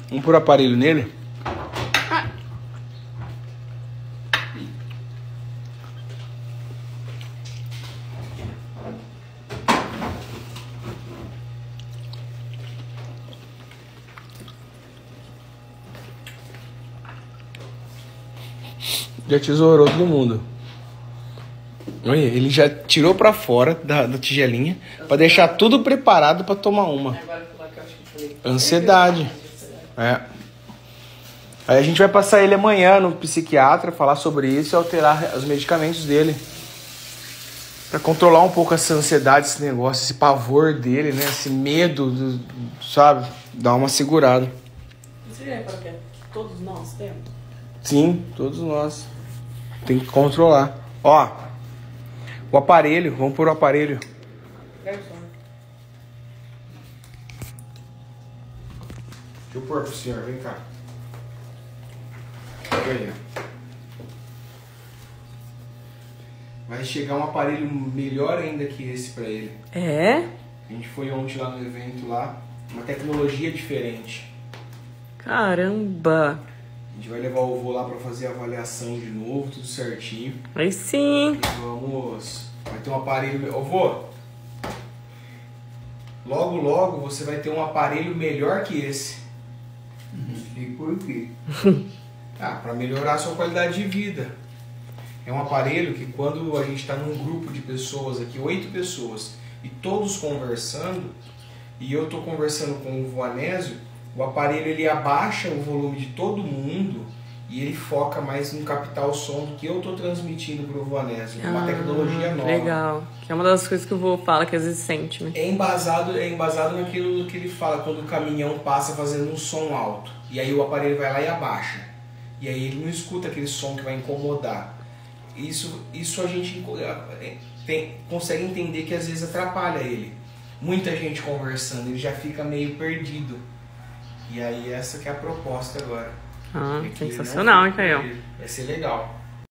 Vamos pôr o aparelho nele. Já tesourou todo mundo. Olha, ele já tirou pra fora da tigelinha pra deixar tudo preparado pra tomar uma. Ansiedade. É. Aí a gente vai passar ele amanhã no psiquiatra, falar sobre isso e alterar os medicamentos dele. Pra controlar um pouco essa ansiedade, esse negócio, esse pavor dele, né? Esse medo, sabe? Dar uma segurada. Você já reparou que todos nós temos? Sim, todos nós. Tem que controlar. Ó, o aparelho, vamos pôr o aparelho. Pega só. Deixa eu pôr pro senhor, vem cá. Pega aí. Vai chegar um aparelho melhor ainda que esse pra ele. É? A gente foi ontem lá no evento lá, uma tecnologia diferente. Caramba. A gente vai levar o vô lá pra fazer a avaliação de novo, tudo certinho. Aí sim. E vamos... Vai ter um aparelho... Ô vô, logo logo você vai ter um aparelho melhor que esse. E por quê? Pra melhorar a sua qualidade de vida. É um aparelho que quando a gente está num grupo de pessoas aqui, 8 pessoas, e todos conversando, e eu estou conversando com o vô Anésio, o aparelho ele abaixa o volume de todo mundo e ele foca mais no captar o som do que eu estou transmitindo para o vô Anésio. É uma tecnologia nova. Legal. Que é uma das coisas que o vô fala que às vezes sente, né? É embasado naquilo que ele fala quando o caminhão passa fazendo um som alto. E aí o aparelho vai lá e abaixa. E aí ele não escuta aquele som que vai incomodar. Isso a gente consegue entender que às vezes atrapalha ele. Muita gente conversando, ele já fica meio perdido. E aí essa que é a proposta agora. Sensacional, hein, Caio? Vai ser legal.